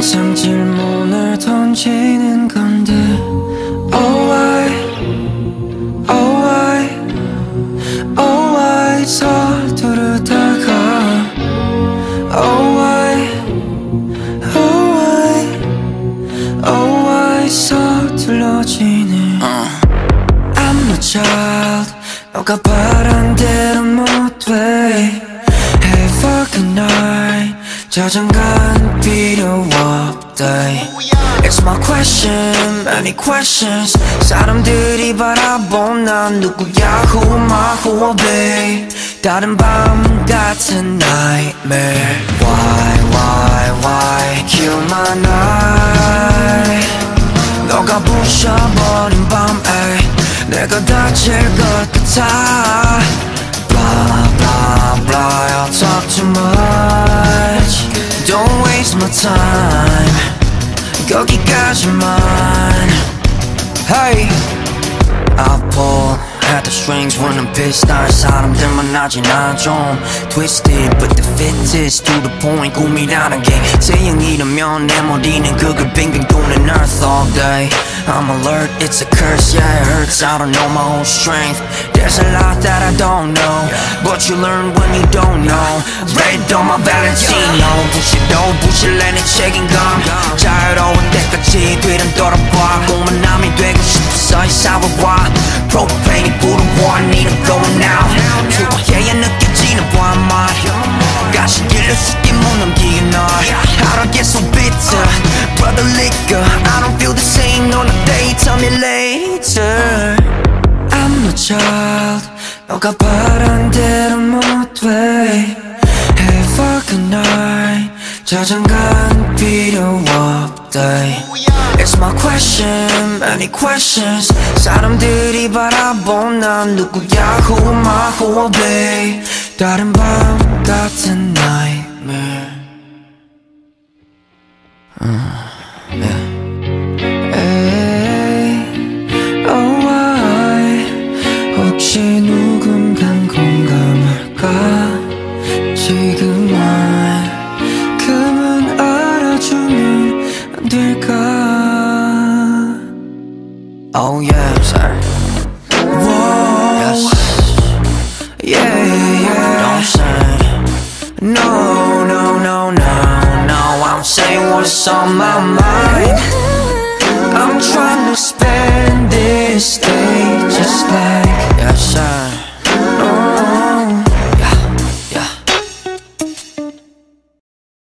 항상 질문을 던지는 건데 Oh why, oh why, oh why 서두르다가 Oh why, oh why, oh why 서둘러지네 I'm a child 너가 바란 대로 못돼 Have a good night 자장가는 필요 없대 It's my question, many questions 사람들이 바라본 난 누구야 Who am I, who will be 다른 밤 같은 nightmare Why kill my night 너가 부셔버린 밤에 내가 다칠 것 같아 Blah blah blah I'll talk too much Don't waste my time 거기까지만 Hey I'll pull at the strings when I'm pissed 날 사람들만 하지 난 좀 Twisted but the fittest to the point 꿈이라는 게 태양이라면 내 머리는 그걸 빙빙 도는 earth all day I'm alert, it's a curse, yeah it hurts I don't know my own strength There's a lot that I don't know But you learn when you don't know Red on my Valentino 부실래 내 책임감 자유로운 때까지 뒤는 돌아봐 꿈은 남이 되고 싶어서 이 사회와 Propane이 불어와 I need it going now 투과해야 느껴지는 밤맛 가시길로 쉽게 못 넘기는 널 How do I get so bitter Brother liquor I don't feel the same on a day Tell me later I'm a child 너가 바란 대로 못돼 Have a good night 자장가는 필요 없대 It's my question, many questions 사람들이 바라본 난 누구야 Who am I, who will be 다른 밤 같은 nightmare Oh why 혹시 누군간 공감할까 지금만큼은 알아주면 안 될까 Oh yeah, sorry Whoa yes. Yeah Don't say No, no, no, no, no I'm saying what's on my mind I'm trying to spend this day just like yes, sir